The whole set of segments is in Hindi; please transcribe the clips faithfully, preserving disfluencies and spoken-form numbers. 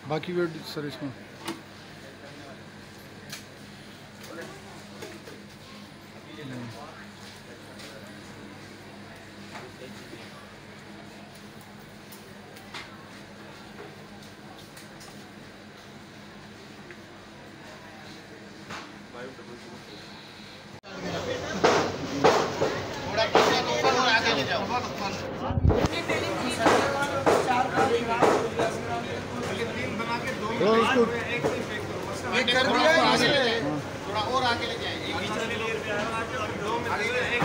बाकी वेट सर इसमें ये कर दिया है इसलिए थोड़ा और आगे ले जाएंगे बीच वाली लेयर पे आया दो मिनट एक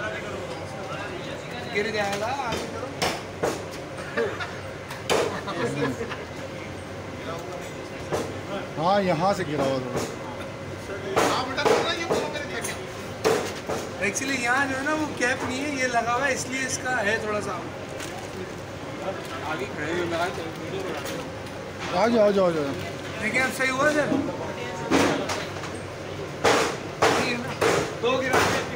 मिनट गिर जाएगा आगे करो। हाँ यहाँ से गिरा हुआ थोड़ा। एक्चुअली यहाँ जो है ना वो कैप नहीं है, ये लगा हुआ है इसलिए इसका है थोड़ा सा आगे खड़े हुए लगा। आ जाओ आ जाओ आ जाओ। देखिए अब सही हुआ सर। दो गिरा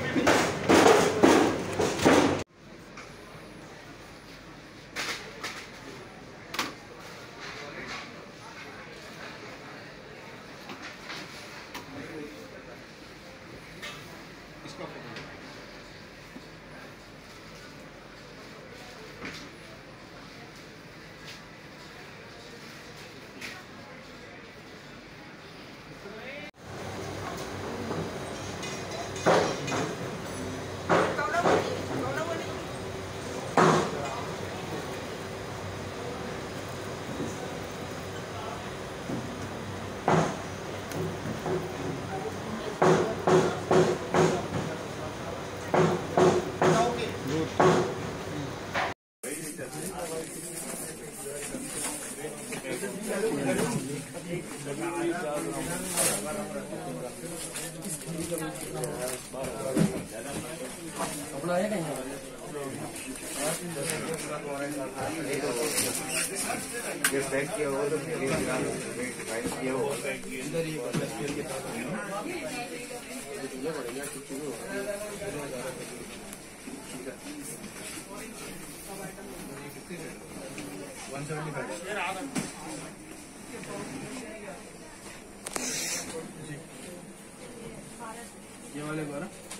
बैक किया हो तो किया हो इधर ही वन सेवेंटी फाइव ये वाले बारह